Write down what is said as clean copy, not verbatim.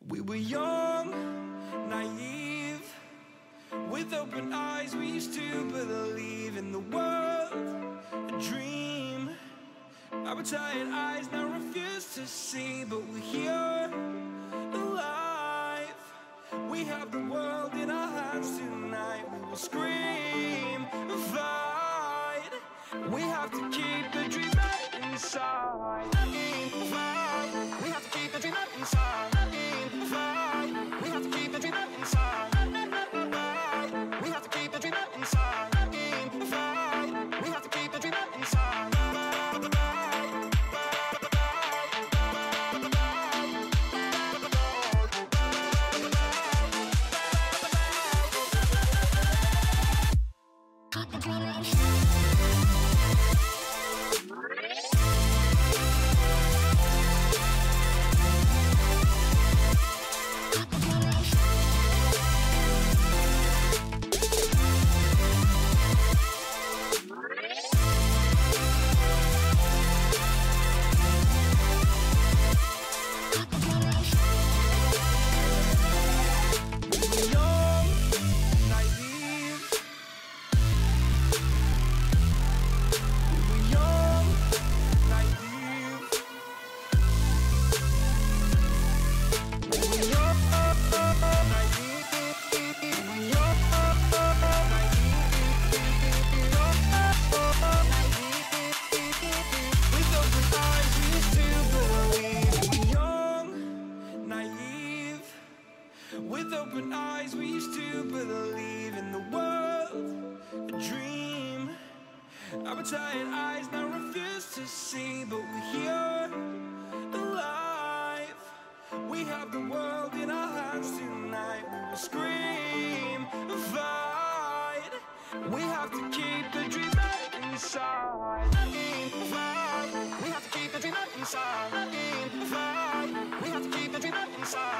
We were young, naive, with open eyes we used to believe in the world, a dream. Our tired eyes now refuse to see, but we're here, alive. We have the world in our hands tonight. We will scream and fight. We have to keep the dream inside. Fight. We have to keep the dream inside. Fight. We have to keep the dream inside. Fight. We have to keep the dream inside. Fight. We have to keep the dream inside. With open eyes we used to believe in the world, a dream. Our tired eyes now refuse to see, but we're here, alive. We have the world in our hands tonight. We will scream and fight. We have to keep the dream inside. Fight. We have to keep the dream inside. Fight. We have to keep the dream inside.